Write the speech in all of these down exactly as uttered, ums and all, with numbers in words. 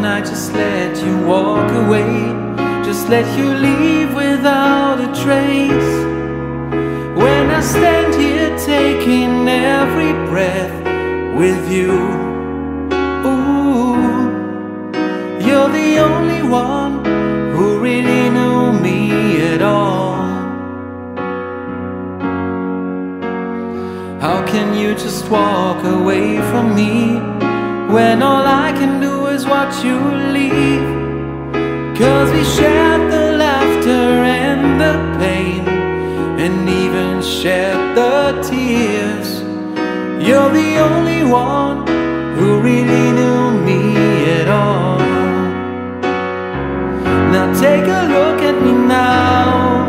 I just let you walk away, just let you leave without a trace. When I stand here taking every breath with you, ooh, you're the only one who really knew me at all. How can you just walk away from me when all I can do is watch you leave? 'Cause we shared the laughter and the pain, and even shared the tears. You're the only one who really knew me at all. Now take a look at me now,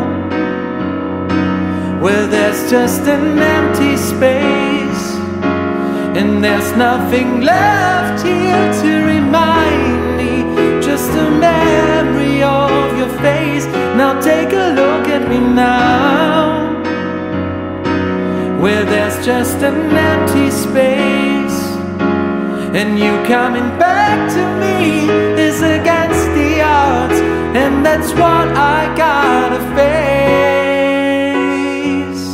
where there's just an empty space, and there's nothing left here to remind me, just a memory of your face. Now take a look at me now, where there's just an empty space, and you coming back to me is against the odds, and that's what I gotta face.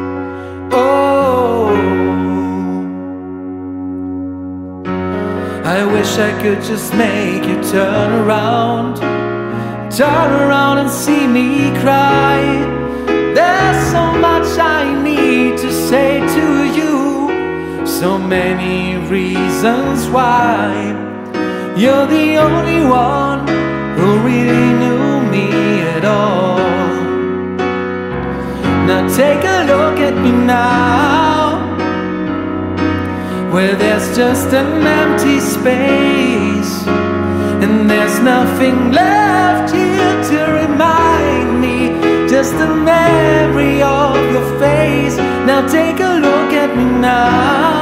Oh, I wish I could just make you turn around, turn around and see me cry. There's so much I need to say to you, so many reasons why. You're the only one who really knew me at all. Now take a look at me now, where there's just an empty space, and there's nothing left here to remind me, just a memory of your face. Now take a look at me now,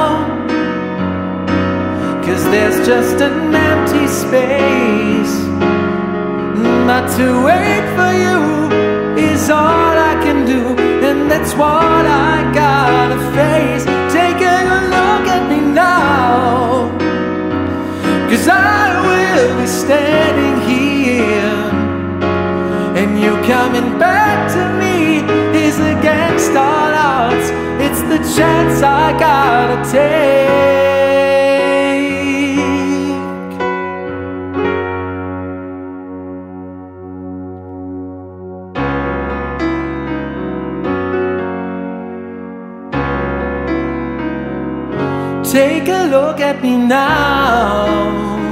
'cause there's just an empty space. Not to wait for you is all I can do, and that's what I gotta face. Take a look at me now, 'cause I will be standing here, and you coming back to me is against all odds. It's the chance I gotta take. Take a look at me now,